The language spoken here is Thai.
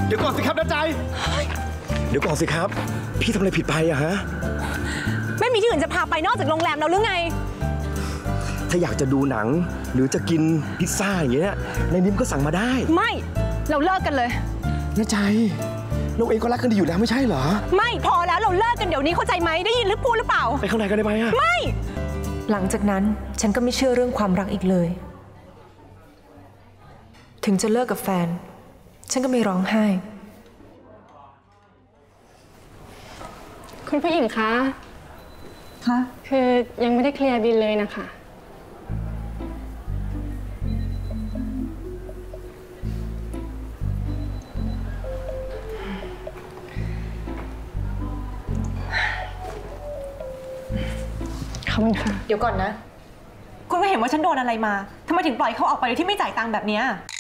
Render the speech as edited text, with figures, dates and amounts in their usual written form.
เดี๋ยวก่อนสิครับน้าใจเดี๋ยวก่อนสิครับพี่ทำอะไรผิดไปอะฮะไม่มีที่อื่นจะพาไปนอกจากโรงแรมเราหรือไงถ้าอยากจะดูหนังหรือจะกินพิซซ่าอย่างเงี้ยในนิ้มก็สั่งมาได้ไม่เราเลิกกันเลยน้าใจเราเองก็รักกันดีอยู่แล้วไม่ใช่เหรอไม่พอแล้วเราเลิกกันเดี๋ยวนี้เข้าใจไหมได้ยินหรือพูดหรือเปล่าไปข้างในกันได้ไหมอะไม่หลังจากนั้นฉันก็ไม่เชื่อเรื่องความรักอีกเลยถึงจะเลิกกับแฟนฉันก็ไม่ร้องไห้คุณผู้หญิงคะคือยังไม่ได้เคลียร์บิลเลยนะคะขอบคุณค่ะเดี๋ยวก่อนนะคุณก็เห็นว่าฉันโดนอะไรมาทำไมถึงปล่อยเขาออกไปโดยที่ไม่จ่ายตังค์แบบนี้